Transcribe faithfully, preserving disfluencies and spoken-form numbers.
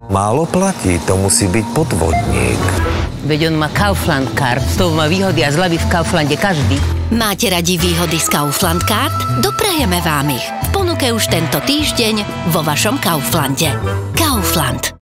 Málo platí, to musí byť podvodník. Veď on má Kaufland Card, z toho má výhody a zľavy v Kauflande každý. Máte radi výhody z Kaufland Card? Doprajeme vám ich. V ponuke už tento týždeň vo vašom Kauflande. Kaufland.